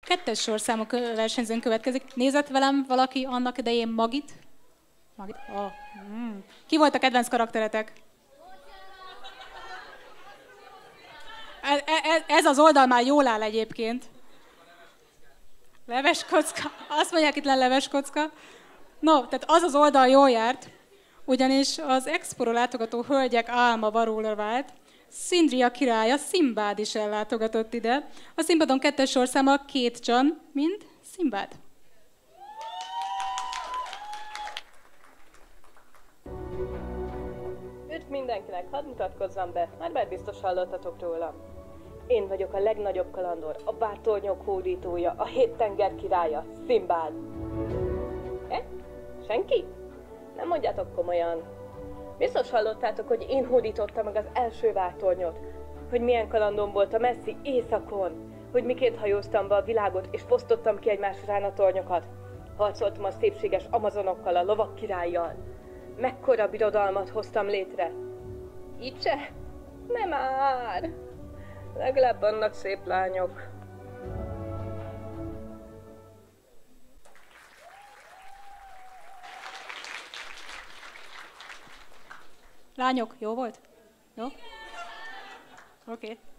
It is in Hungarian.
Kettes sorszámú versenyzőn következik. Nézett velem valaki annak idején Magit? Magit? Oh. Ki volt a kedvenc karakteretek? Ez az oldal már jól áll egyébként. Leveskocka. Azt mondják itt leveskocka. No, tehát az az oldal jól járt, ugyanis az Expóra látogató hölgyek álma valóra vált. Szindria királya, Szimbád is ellátogatott ide. A színpadon kettes sorszámmal Kate John, mint Szimbád. Üdv mindenkinek, hadd mutatkozzam be, már bár biztos hallottatok rólam. Én vagyok a legnagyobb kalandor, a bátornyok hódítója, a 7 tenger királya, Szimbád. Senki? Nem mondjátok komolyan. Biztos hallottátok, hogy én hódítottam meg az első vátornyot, hogy milyen kalandom volt a messzi éjszakon, hogy miként hajóztam be a világot és fosztottam ki egymás után a tornyokat. Harcoltam a szépséges amazonokkal, a lovak királlyal. Mekkora birodalmat hoztam létre. Így se? Nem már! Legalább vannak szép lányok. Lányok, jó volt? Jó? Oké.